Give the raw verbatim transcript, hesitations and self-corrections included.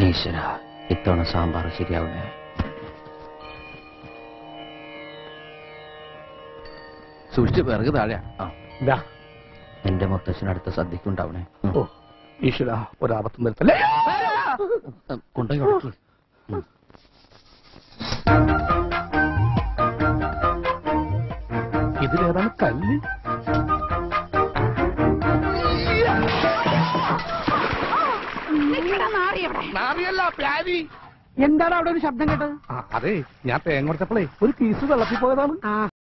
ഈശ്വര, ഇത്തവണ സാമ്പാർ ശരിയാവുന്നേ. സൂക്ഷിച്ച് പിറകു താഴെ. എന്റെ മുത്തശ്ശനടുത്ത സദ്യക്കുണ്ടാവണേ. ഓ ഈശ്വര, ഒരാപത്തും വരുത്തല്ലേ. കൊണ്ടുപോയി ഉടക്കി. ഇതിലേതാണ് കല്ല്? എന്താണ് അവിടെ ഒരു ശബ്ദം കേട്ടത്? അതെ, ഞാൻ തേങ്ങ കൊടുത്തപ്പോഴേ ഒരു പീസ് വെള്ളത്തിൽ പോയതാണ്.